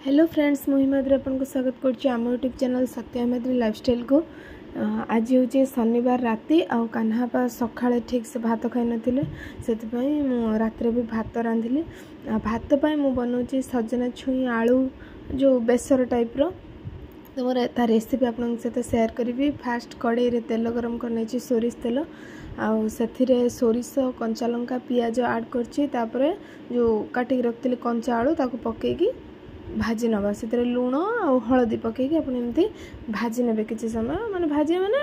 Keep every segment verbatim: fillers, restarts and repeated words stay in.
Hello friends मुझे हिमाद्री आपको स्वागत करुच्ची आम यूट्यूब चैनल सत्य हिमाद्री लाइफस्टाइल को। आज हूँ शनिवार राति आ कान्हा सकाଳେ ठीक से भात खाई नथिले से रात भी भात रांधिली। भात पाई मु बनाऊँगी सजना छुई आलू जो बेसर टाइप रो तो मोर ता रेसिपी आपन सहित शेयर करी। फास्ट कड़े रे तेल गरम करने सोरिष तेल आउ से सोरिष कंचा लंका पियाज ऐड करछि जो काटिक रखी कंचा आलू ताको पकेगी भाजी नवा से लुण आ हलदी पकईकि आप एमती भाजी ने किसी समय माने भाजी माने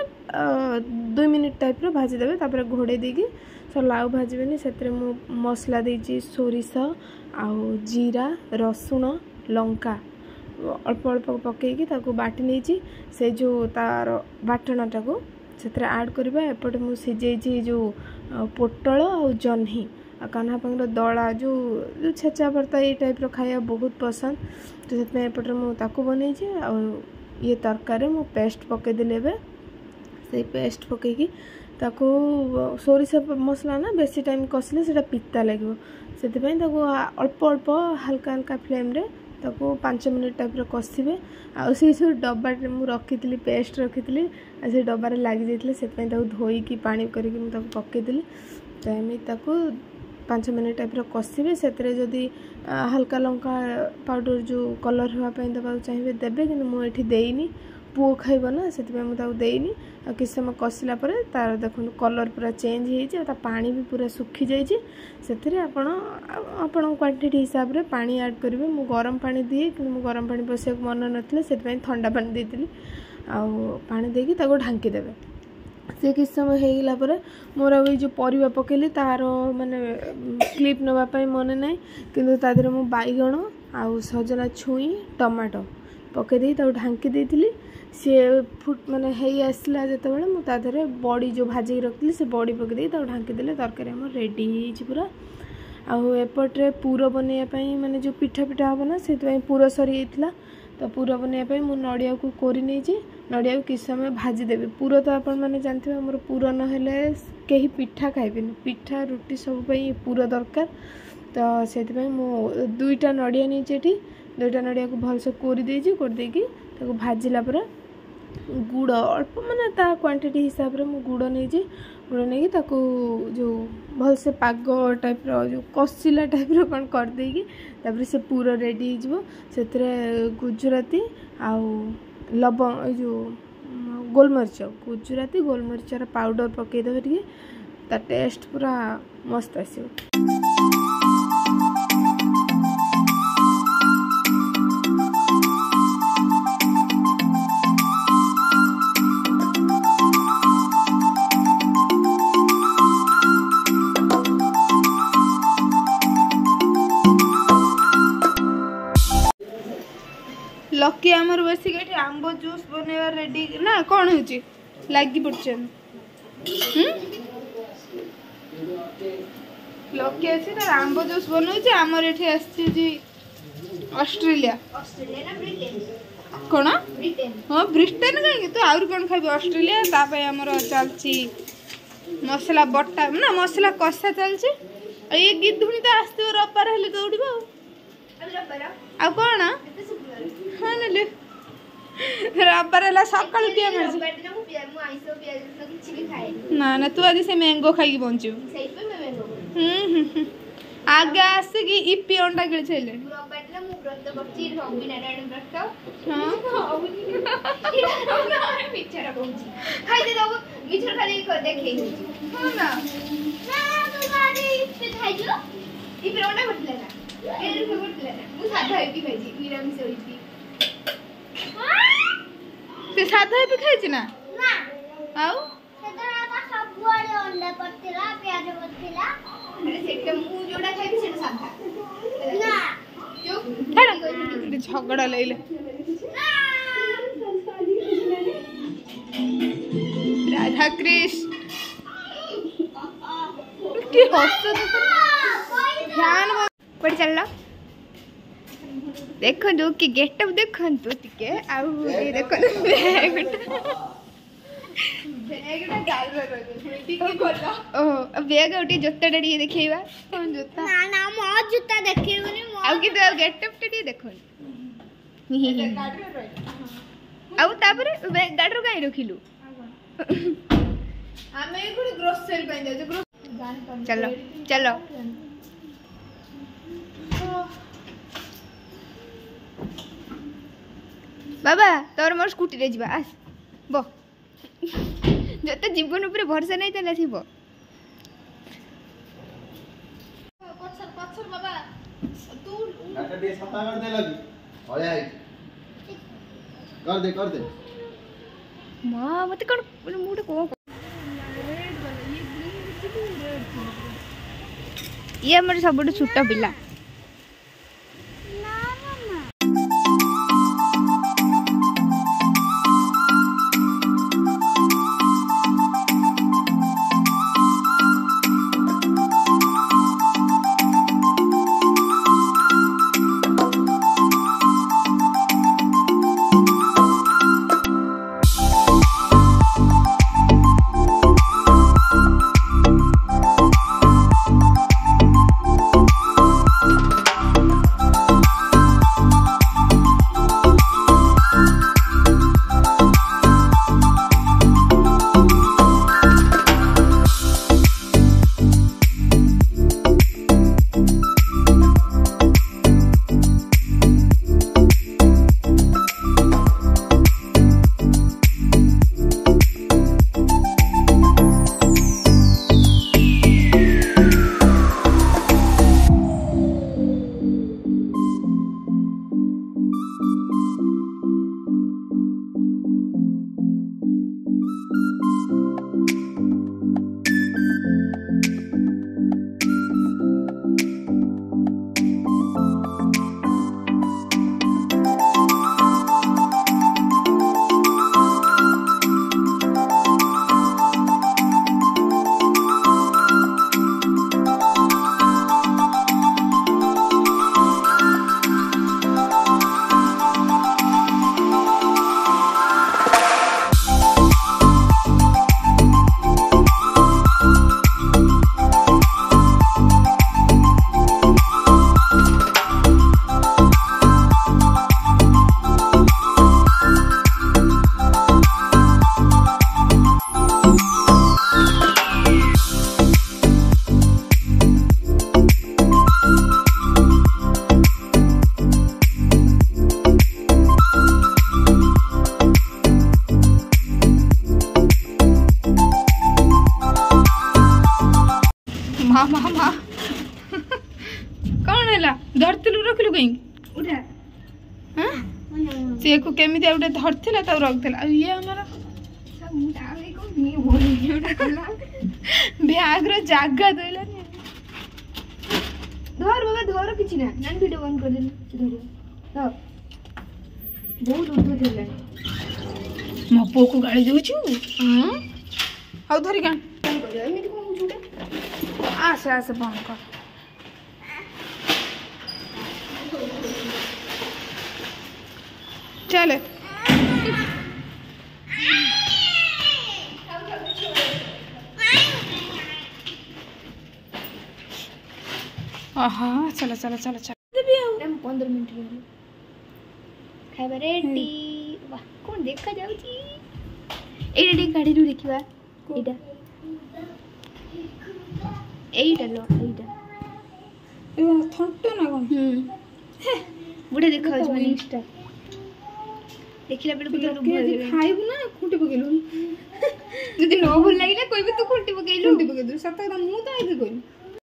दुई मिनिट टाइप रो भाजी देवे तापर घोड़े देगी सरला आउ भाजबेनी से मसला देछि सोरिष आउ जीरा रसुण लंका अल्प अल्प पकईकि ताको बाटी नहीं से जो तार बाटनाटा को से ऐड करबा। एपटे मु सिझेछि जो पोटल आउ जह्नी कान्हा पांगर दड़ा जो जो छेचा भरता ये टाइप रो खाया बहुत पसंद तो से एपटे मुझे बन ये तरकारी मु पेस्ट पकईदेली से पेस्ट पकईकि ताको सोरिष मसला ना बेसी टाइम कसले से पिता लगे से अल्प अल्प हल्का हल्का फ्लेम रे ताको पाँच मिनट टाइप कषिबे आ से जो डब्बा मु रखी पेस्ट रखी से डब्बार लग जाते से धोईकी पानी करके पकईदेली तो एमती पाँच मिनट टाइप कषिबे से जदि हल्का लंका पाउडर जो कलर होगापाई देवा चाहिए देवे कि मुझे देनी पुओ खाइब ना से देनी आ किस समय कषिला तार देखो कलर पूरा चेंज हो पानी भी पूरा सुखी जाइए से आपण क्वांटिटी हिसाब से पानी ऐड करेंगे। मु गरम पानी दिए कि गरम पानी बस मन ना से ठंडा पानी देती आउ पानी देकी ढांकी देवे से किस समय होगला पर मोर ये जो परिवा पकेली तार माने क्लिप नापी मन ना कि तादेह मु बैगण आउ सजना छुई टमाटो पकई ढांकी देती सी फुट माने हेई आसला जिते बड़े मुझे बड़ी जो भाजी रखी से बड़ी पकई ढांकी देले तरकारी आम रेडी हो पूरा। आउ एपटे पूर बनवाई माने जो पिठा पिठा हम ना से पूर सरी जाता तो पूर बनवाई मु नड़िया को कोरी नहीं नड़िया को किस समय भाजी देवी पूर तो आपण मैंने जानते हैं मोर पूर ना कहीं पिठा खाइबेनि पिठा रुटी सब पूर दरकार तो से दुईटा नड़िया नहीं दुईटा नड़िया को भलसे कोरी देजी कोरी देकी भाजिला पर गुड़ अल्प माने ता क्वांटिटी हिसाब रे मु गुड़ नहीं गुड़ नहीं ताको जो भलसे पाग टाइप रो जो कसिला टाइप रो कौन कर देगी तापर से पूरा रेडी हो से गुजराती आउ लवंग जो गोलमरीच गुजराती गोलमरीचर पाउडर पकईदेवे टे ता टेस्ट पूरा मस्त आसो। लकी आमर बस आंब जूस बनवा रेडी ना कौन हो लगी पड़े लकी अच्छी तार आंब जूस बनाऊे आमर ये ऑस्ट्रेलिया कौन हाँ ब्रिटेन कहीं तो आउर कौन खाइब ऑस्ट्रेलिया तापाई आमर चलची मसला बटा ना मसला कषा चलची ये गिधुणी तो आसो रबार हेले दौड़ आ कौन हाँ ना रबार है सका ना ना तू आज से मैंगो खाई बंचु आगे आसिकी इपी अंडा खेल से साधा भी खाई ना आउ झगड़ा लैले राधा कृष्ण पढ़ी चल देखो जो कि गेटअप देखो टिके आउ देख बेग गोटे जोता टे देखा कौन जोता ना ना मो जोता देखेबनी मो आ कि गेटअप टे देखो आउ तापर गाड़ी कहीं रखिलु आमे एकोडी ग्रोसरी पे जाय जो चलो चलो बाबा तोर मोर स्कूटी रे जीवा आस बो जते जीवन ऊपर भरोसा नहीं तले थिबो पछर पछर बाबा तू गाटा दे सफा कर दे लगी होया कर दे कर दे मां मते कोन मुडे को ये हमर सबुठ छोटा पिला माँ माँ माँ कौन है धरती रखिलु कहीं उठा हाँ सी को केमी गोटे धरला तब रखला ये आमर ब्याग्र जगह दलानी धर बाबा धर कि ना नान वीडियो बंद कर देनी धर बहुत उद्धत है मो पो को गाड़ी देछु हां आउ धरि का बंद कर एमिति को छुटे आसे आसे बंद कर चले आहा चलो चलो चलो चलो हम पंद्रह मिनट रही खाइबा रेडी वाह कौन देखा जाउची एटा डी गाड़ी रु देखिबा एटा एटा लो एटा ए थंटो ना कोन हम बुढे देखा जाउची माने इंस्टा देखिला बेल को तो खाइबु ना खुंटी पकेलु जदी न भल लागिला कोई भी तू खुंटी पकेलु खुंटी पकेदु सत एकदम मु तो आइबे कोई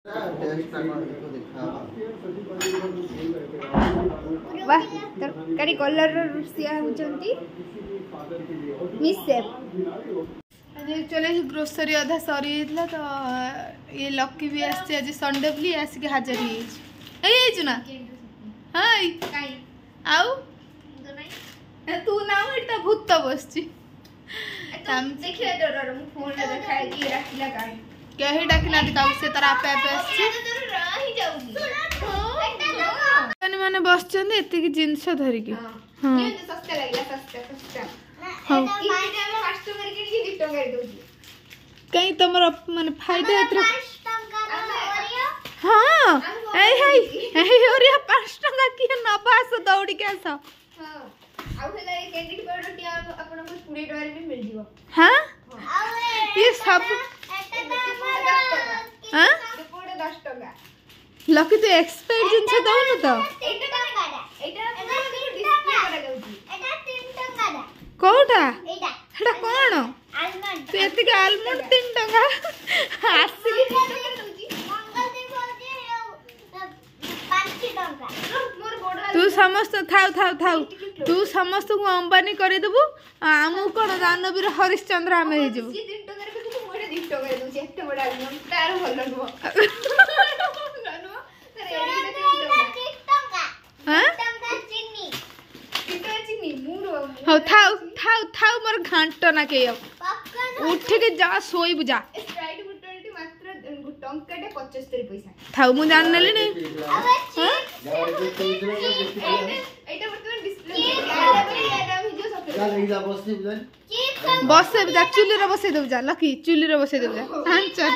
वाह तरकारी कलर रुसिया होचंती मिस सेफ चले ग्रोसरी अधा सरी जाइला तो ये लकी भी आसी आज संडे बोली आसिक हाजर हो ना हाय आउ तू ना तो भूत बसची देखिए डर मु फोन ले देखाई कि राखिला गाड़ी कहीं डाकिना का से तार आपे आपे आसी माने माने बसचंदी एति की जिंस धरि के हां ये सस्ता लागला सस्ता सस्ता हां इटा हम कस्टमर के लिए गिफ्ट कर दोजी कहीं तमर माने फायदा एत्र पाँच टंका हाँ ए हे ए ओरिया पाँच टका किए नबा आस दौड़ी के आस हां आउ हेला ए कैंडी पाउडर टी आपन को बीस टका रे भी मिल जीवो हां ये सब हां पोडे दस टका लकी तो एक्सपायर जिंस दउनु तो एटा टका एटा डिस्प्ले करा जाउची एटा तीन टका दा कोटा एटा एटा कोन आलमंड तू एति के आलमंड तीन टका आसी मंगल दिन होजे पाँच टका मोर बड़ तू समस्त थाउ थाउ थाउ तू समस्त को अंबानी कर देबू आमु कोन दानवीर हरिश्चंद्र आमे हे जेबू तीन टका रे तू मोरे दस टका रे दोची एते बड़ आलमंड तार भलो नुवा नानो तारे एडी तीन टका हां टका चीनी कितना चीनी मुरो हो थाउ थाउ थाउ मोर घांटो ना के पॉपकॉर्न उठ के जा सोई बुझा स्प्राइट बोतलटी मात्र टंकाटे पचहत्तर पैसा थाउ मु जान नली नहीं एटा बर्तमान डिस्प्ले याला बरे याला भिजो सके चल ई जा बसती बुझन बसे जा चुली रे बसे देबू जा लकी चुली रे बसे देबू जा हां चल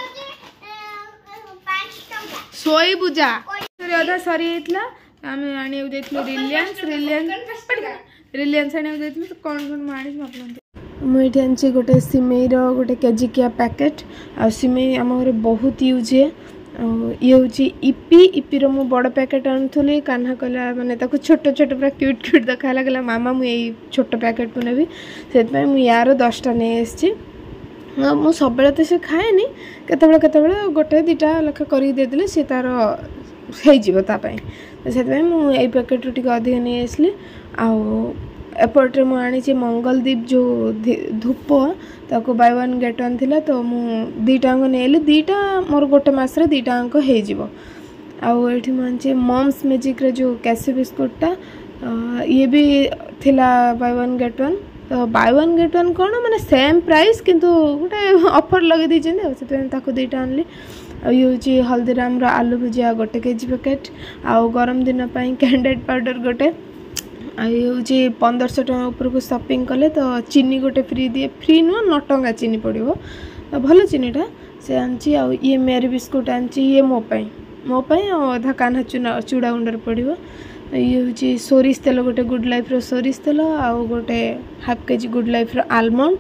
पाँच टका सोई बुझा रे आधा सरी हेतला आमे आनी उदैतलो रिलायंस रिलायंस रिलायंस आनी उदैतलो तो कोन कोन मानी आपन मुइठी आंची गोटे सिमेई रो गोटे केजी किया पैकेट आ सिमेई हम घरे बहुत यूज है ये हूँ इपी इपी रो मु बड़ पैकेट आनुली कान्हा कहला माने ताको छोट छोट पूरा क्यूट क्यूट देखा लगला मामा मु यही छोट पैकेट को नेबी से मु यार दसटा नहीं आसी मु सब तो से खाएनी केतबेले केतबेले गोटे दुटा लेखा कर देदेले सी तार होतापाई से यही पैकेट रू टी अधिक नहीं आसली आउपटे मुझे आनी मंगलदीप जो धूप ताको बाय वन गेट वन थिला तो मु दीटांग नेली दीटा मोर गोटे मास रे दीटांग हो आउ एठी मानचे मम्स मैजिक रे जो कैसे बिस्कुटा ये भी थिला बाय वन गेट वन तो बाय वन गेट वन कौन माने सेम प्राइस किंतु गोटे ऑफर लगे दीचें से दीटा आनली ये हूँ हल्दीराम आलू भुजिया गोटे केजी पैकेट आउ गरम दिन कैंडेड पाउडर गोटे ये हूँ पंदर सौ टका ऊपर को शॉपिंग कले तो चीनी गोटे फ्री दिए फ्री नुह नौ टंका चीनी पड़ो तो भल चीनीटा से आनी आ ये मेरी बिस्कुट आनी ये मोपाई मोपाई अधा कान्हा चूना चूड़ा गुंडर पड़ो ये हूँ सोरिष तेल गोटे गुड लाइफ रो सोरिष तेल आउ गोटे हाफ केजी गुड लाइफ रो आलमंड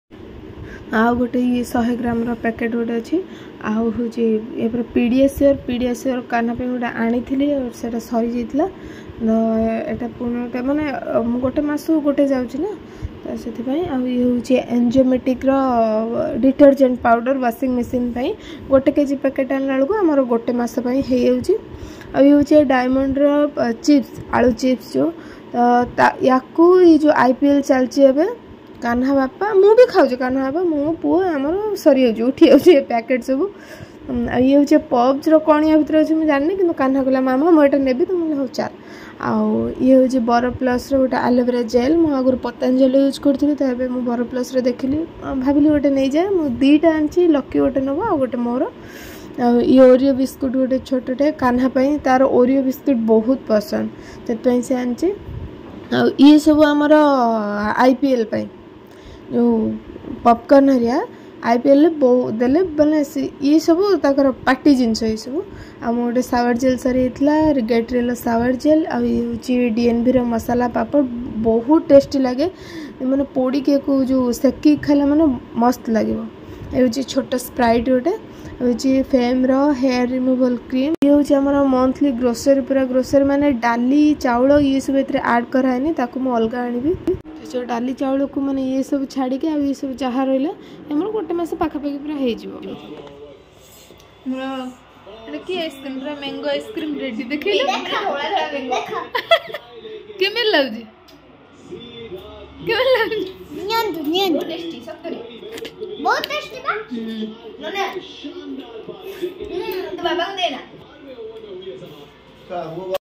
आउ गोटे ये सौ ग्राम रो पैकेट गोटे अच्छी आउ हूँ ये पीडियाश्योर पीडियाश्योर कान्हा पे गोटे आनी थी और सेटा सरी जाइए एटा पुनः माने गोटे मस गोटे जाऊँगी ना तो से ये हूँ enzymatic detergent powder washing machine गोटे केजी पैकेट आने बेलू आमर गोटे मस हो ये हूँ डायमंड चिप्स आलू चिप्स जो तो या जो आईपीएल चलती है कान्हा बापा मु भी खाऊ कान्हा बापा मो पुओ आमर सरी हो उठी जाऊँ पैकेट सब ये हूँ पब्स रनिया भितर अच्छे मुझे जानी कि कान्हा कहला मामा मुझे नेबी तो मुझे हूँ चार आउ ये हूँ बर प्लस गोटे एलोवेरा जेल मुझे आगुरी पतंजलि यूज करी तो ये मुझे बर प्लस देखिली भाविली गोटे नहीं जाए मुझे दीटा आनी लकी गोटे नब आ गोटे मोर ये ओरियो बिस्कुट गोटे छोटे कान्हा तार ओरियो बिस्कुट बहुत पसंद से आनी ये सब आमर आईपीएल जो पॉपकॉर्न हरिया आईपीएल बहुत देले बोले ये सब ताकर पार्टी जिनस ये सब आम गोटे सावर जेल सरी होता गेट्रेल सावर जेल आ ये डीएनवी रो मसाला पापड़ बहुत टेस्टी लगे मैंने पोड़ी के को जो सेकी खाला मैंने मस्त लगे ये हूँ छोट स्प्राइट गोटे हूँ फेम रो हेयर रिमूवल क्रीम ये हूँ आम मंथली ग्रोसरी पूरा ग्रोसरी माने डाली चाउल ये सब ऐड कराएनी ताकू मु अलग आनी जो डाली चाउल को मैंने ये सब छाड़ी के ये सब जहाँ रहा आम गोटे मस पाखापाखि पूरा हो कि आइसक्रीम पूरा मैंगो आइसक्रीम रेडी देखिए केमे लाउजी केमे लाउजी नियंतु नियंतु टेस्टी सत्तरी बहुत टेस्टी बा नने तो बाबा को देना का वो